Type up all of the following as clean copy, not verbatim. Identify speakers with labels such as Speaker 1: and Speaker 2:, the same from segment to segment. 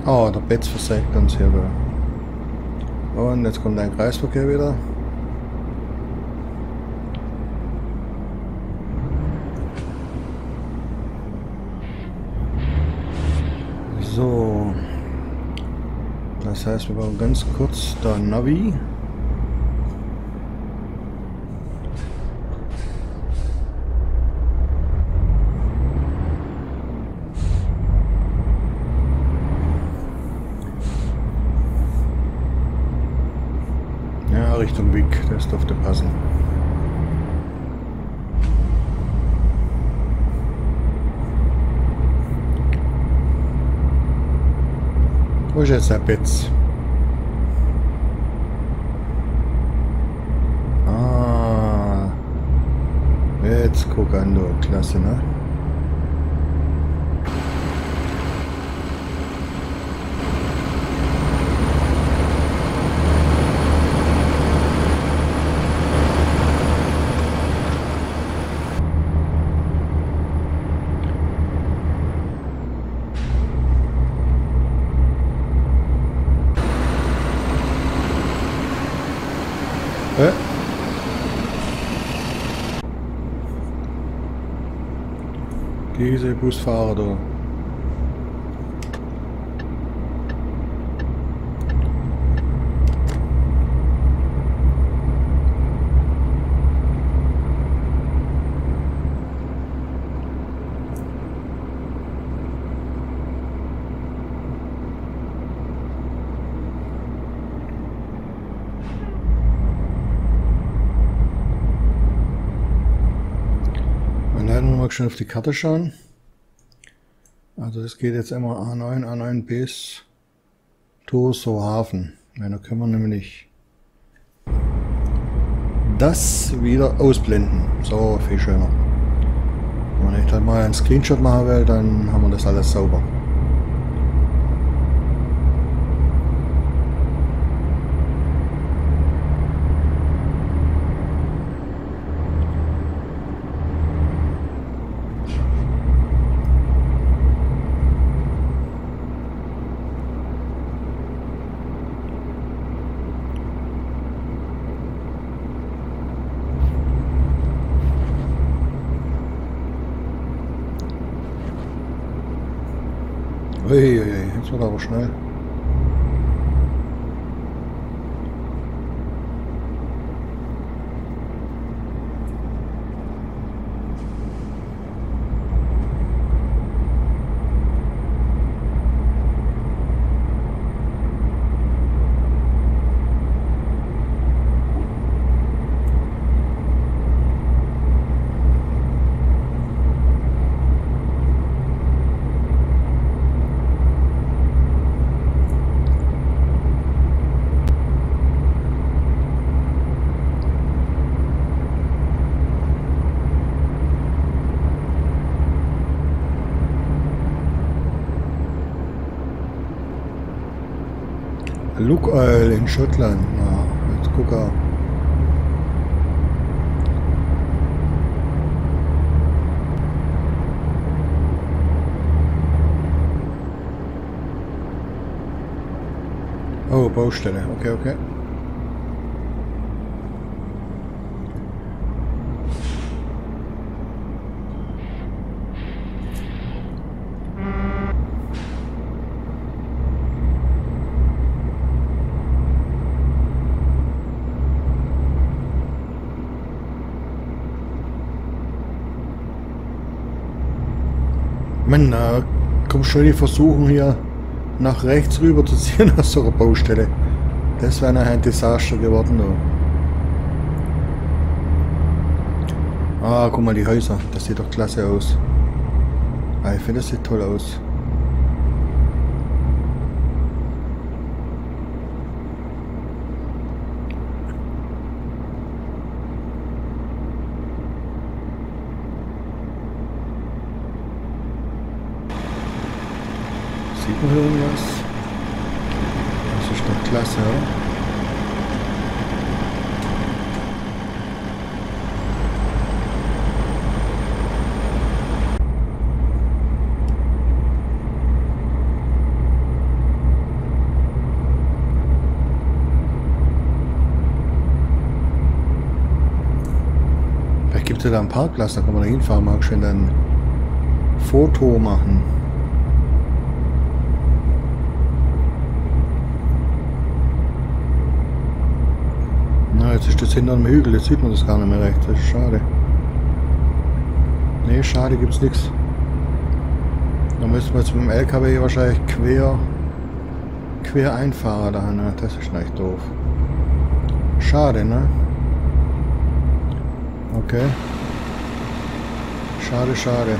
Speaker 1: Oh, der Betz versägt uns hier. Und jetzt kommt ein Kreisverkehr wieder. So. Das heißt, wir brauchen ganz kurz da Navi. Ja, Richtung Wick, das dürfte passen. Wo ist jetzt der Betz? Ah, jetzt guck an, du, klasse, ne? Diese Busfahrer da. Mal schon auf die Karte schauen. Also es geht jetzt immer A9 bis Torsow-Hafen. Ja, da können wir nämlich das wieder ausblenden. So, viel schöner. Wenn ich dann mal einen Screenshot machen will, dann haben wir das alles sauber. Uiuiui, jetzt wird aber schnell. Lukoil in Schottland. Na, jetzt guck mal. Oh, Baustelle. Okay, okay. Mann, komm schon, die versuchen hier nach rechts rüber zu ziehen aus so einer Baustelle. Das wäre nachher ein Desaster geworden. Da. Ah, guck mal die Häuser, das sieht doch klasse aus. Ah, ich finde, das sieht toll aus. Sieht man irgendwas? Das ist doch klasse, oder? Gibt es ja da einen Parkplatz, da kann man da hinfahren, mal schön ein Foto machen. Na, jetzt ist das hinter dem Hügel, jetzt sieht man das gar nicht mehr recht, das ist schade. Ne, schade, gibt's nichts. Da müssen wir jetzt mit dem LKW wahrscheinlich quer einfahren da, ne? Das ist echt doof. Schade, ne? Okay. Schade, schade.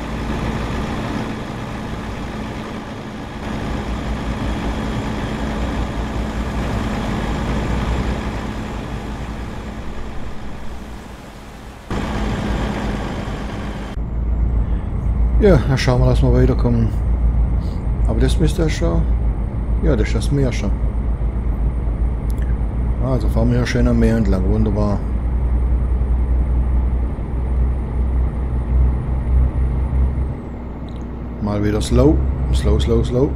Speaker 1: Ja, dann schauen wir, dass wir weiterkommen. Aber das müsste ja schon... Ja, das ist das Meer schon. Also fahren wir ja schön am Meer entlang, wunderbar. Mal wieder slow. Slow, slow, slow.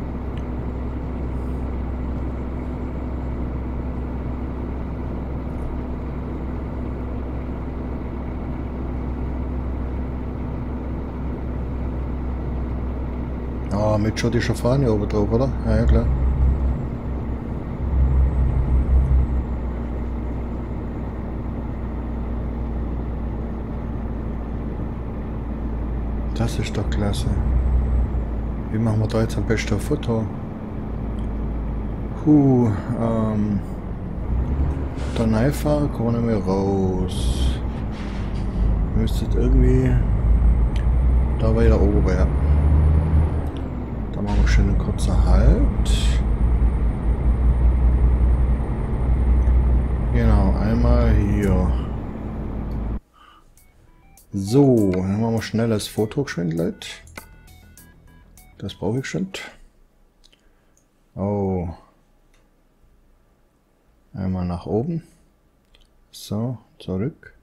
Speaker 1: Ah, mit schottischer Fahne oben drauf, oder? Ja, ja, klar. Das ist doch klasse. Wie machen wir da jetzt am besten ein Foto? Da reinfahren kommen wir nicht mehr raus. Müsstet irgendwie da weiter oben, ja. Da machen wir schön einen kurzen Halt. Genau, einmal hier. So, dann machen wir schnell das Foto geschwind, Leute. Das brauche ich schon. Oh. Einmal nach oben. So, zurück.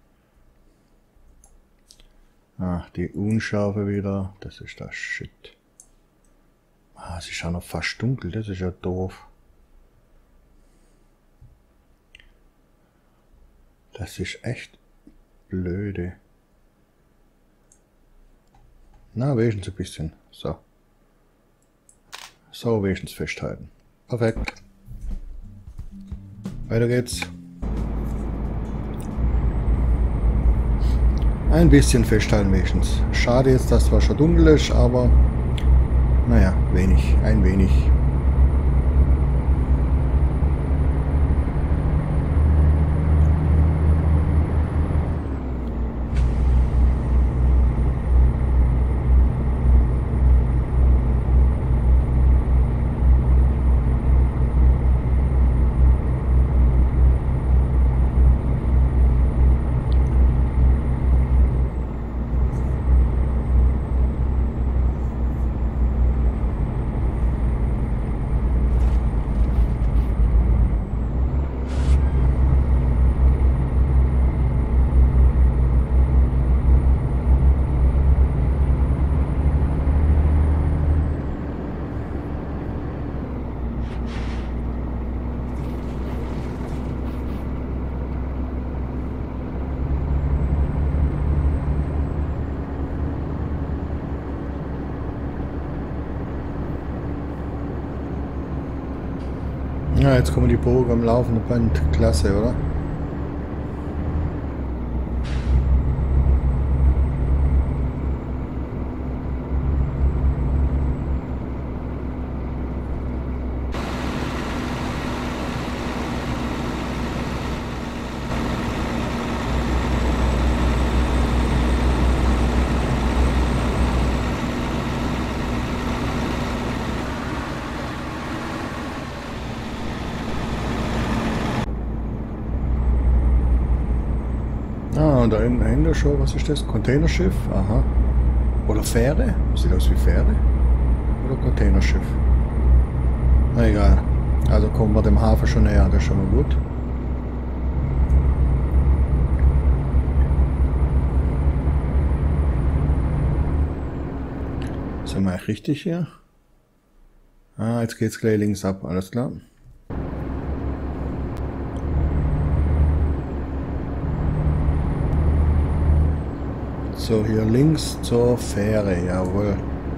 Speaker 1: Ach, die Unschärfe wieder. Das ist das Shit. Ah, es ist ja noch fast dunkel. Das ist ja doof. Das ist echt blöde. Na, wenigstens ein bisschen. So. So, wenigstens festhalten. Perfekt. Weiter geht's. Ein bisschen festhalten wenigstens. Schade jetzt, dass es zwar schon dunkel ist, aber naja, wenig. Ein wenig. Ja, jetzt kommen die Burg am laufenden Band. Klasse, oder? Ah, und da hinten dahinter schon, was ist das? Containerschiff? Aha. Oder Fähre? Sieht aus wie Fähre. Oder Containerschiff. Na egal. Also kommen wir dem Hafen schon näher, das ist schon mal gut. Sind wir eigentlich richtig hier? Ah, jetzt geht's gleich links ab, alles klar. So, hier links zur Fähre, jawohl.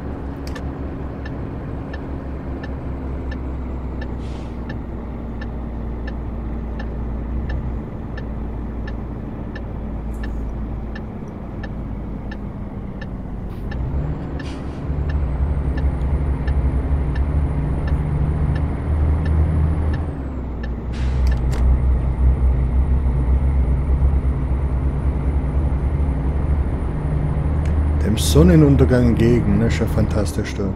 Speaker 1: Dem Sonnenuntergang entgegen, ne? Ist ja fantastisch da.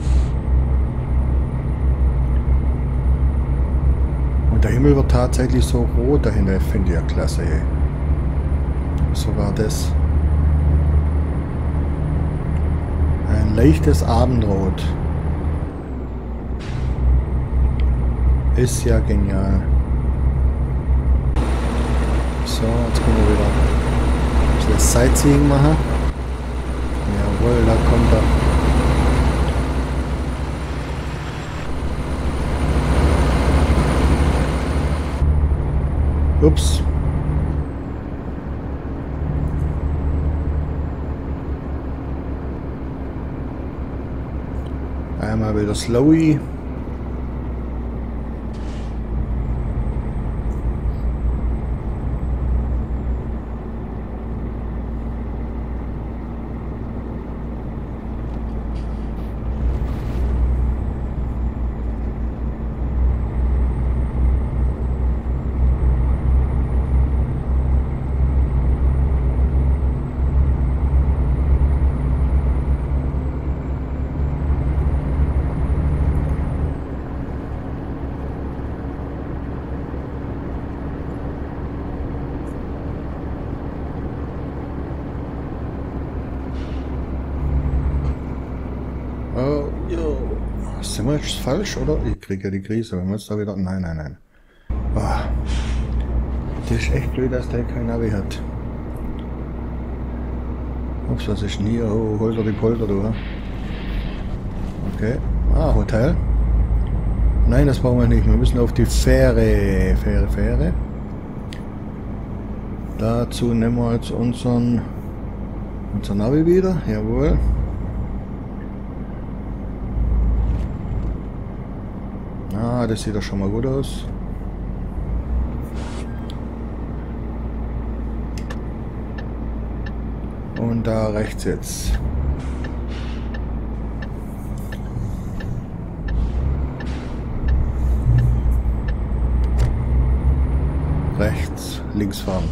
Speaker 1: Und der Himmel wird tatsächlich so rot dahinter, finde ich ja klasse, ey. Sogar das. Ein leichtes Abendrot. Ist ja genial. So, jetzt können wir wieder ein bisschen Sightseeing machen. Jawohl, da kommt er. Ups. Einmal wieder Slowy. Oh, jo. Sind wir jetzt falsch, oder? Ich kriege ja die Krise, wenn wir jetzt da wieder... Nein, nein, nein. Oh. Das ist echt blöd, dass der kein Navi hat. Ups, was ist denn hier? Oh, Holter die Polter, du. Okay. Ah, Hotel. Nein, das brauchen wir nicht. Wir müssen auf die Fähre. Fähre. Dazu nehmen wir jetzt unser Navi wieder. Jawohl. Ah, das sieht doch schon mal gut aus. Und da rechts jetzt. Rechts, links fahren.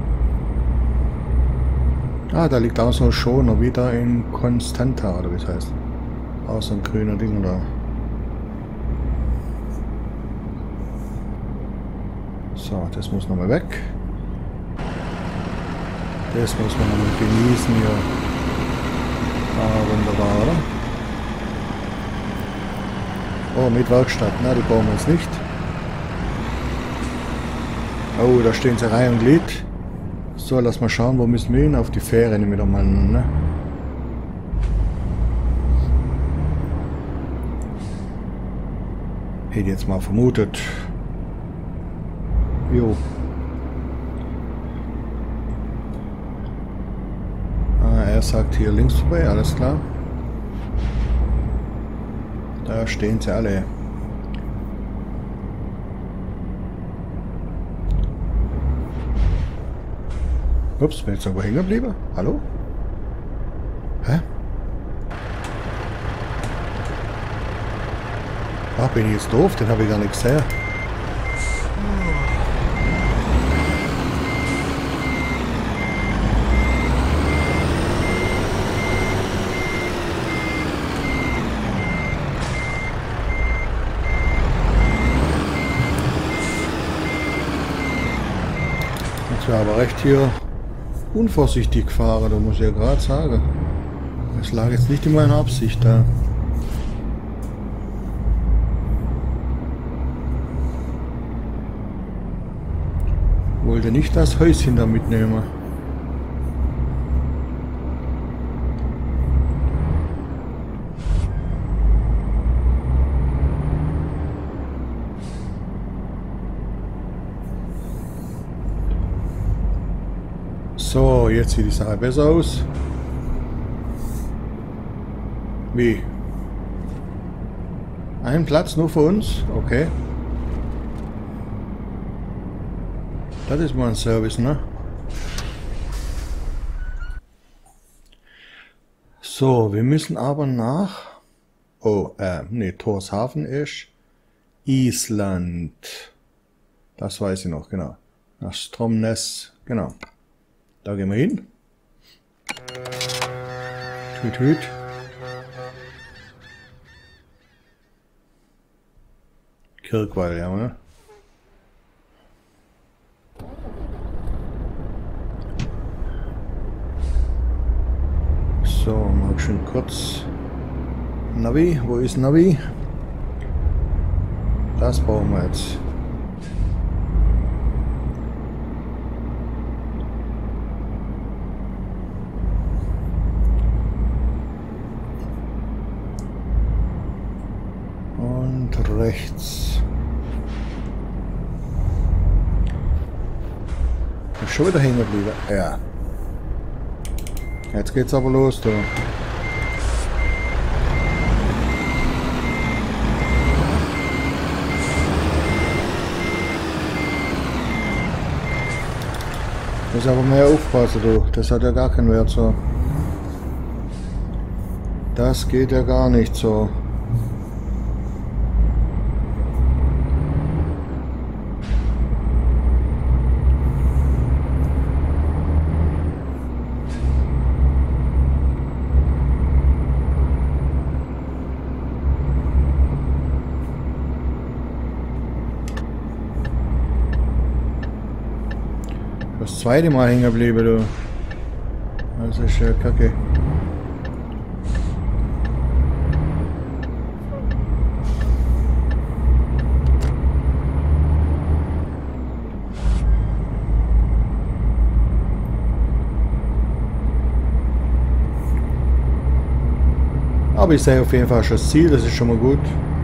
Speaker 1: Ah, da liegt auch so ein Schoner wieder in Constanta, oder wie es heißt. Auch so ein grüner Ding da. So, das muss nochmal weg. Das muss man nochmal genießen hier. Ah, wunderbar, oder? Oh, mit Werkstatt. Na, die brauchen wir jetzt nicht. Oh, da stehen sie Reihe und Glied. So, lass mal schauen, wo müssen wir hin? Auf die Fähre nehmen wir doch mal, ne? Hätte jetzt mal vermutet. Jo. Ah, er sagt hier links vorbei, alles klar. Da stehen sie alle. Ups, bin ich jetzt irgendwo hängen geblieben? Hallo? Hä? Ach, bin ich jetzt doof? Den habe ich gar nicht gesehen. Ich war aber recht hier unvorsichtig gefahren, da muss ich ja gerade sagen. Es lag jetzt nicht in meiner Absicht da. Wollte nicht das Häuschen da mitnehmen. So, jetzt sieht die Sache besser aus. Wie? Ein Platz nur für uns? Okay. Das ist mal ein Service, ne? So, wir müssen aber nach... Oh, ne, Tórshavn ist Island. Das weiß ich noch, genau. Nach Stromness, genau. Da gehen wir hin. Hüt, hüt. Kirkwall, ja, ne? So, mal schön kurz. Navi, wo ist Navi? Das brauchen wir jetzt. Und rechts. Ist schon wieder hängen geblieben. Ja. Jetzt geht's aber los, du. Muss aber mehr aufpassen, du. Das hat ja gar keinen Wert so. Das geht ja gar nicht so. Das zweite Mal hängen geblieben, du. Das ist ja kacke. Aber ich sehe auf jeden Fall schon das Ziel, das ist schon mal gut.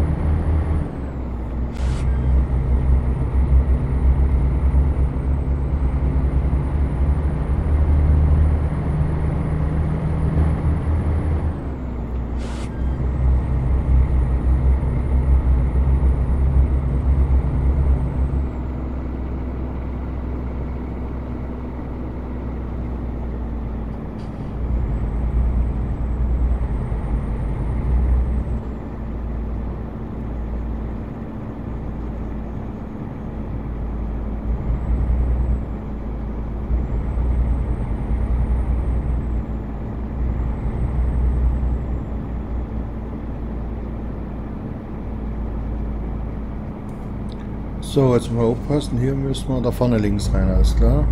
Speaker 1: So, jetzt mal aufpassen, hier müssen wir da vorne links rein, alles klar.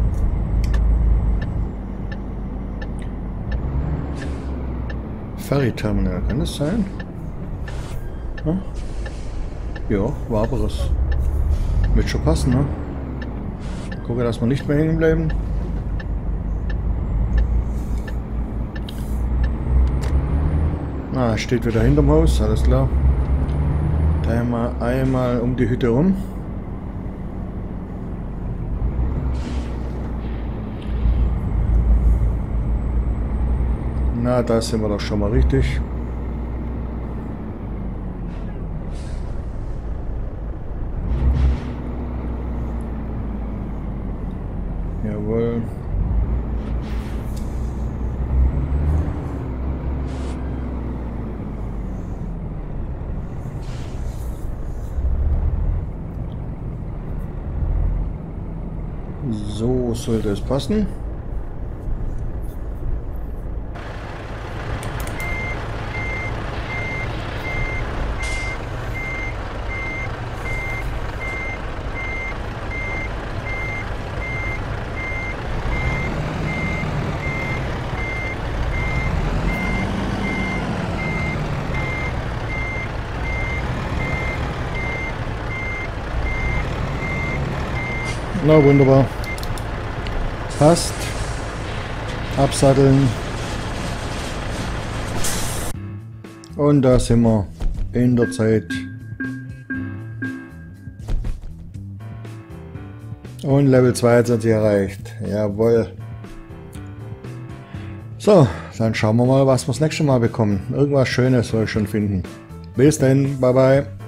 Speaker 1: Ferry Terminal, kann das sein? Ja, ja, war aber das. Wird schon passen, ne? Gucke, dass wir nicht mehr hängen bleiben. Ah, steht wieder hinterm Haus, alles klar. Da einmal um die Hütte rum. Na, da sind wir doch schon mal richtig. Jawohl. So sollte es passen. Na wunderbar. Passt. Absatteln. Und da sind wir in der Zeit. Und Level 22 erreicht. Jawohl. So, dann schauen wir mal, was wir das nächste Mal bekommen. Irgendwas Schönes soll ich schon finden. Bis dann, bye bye.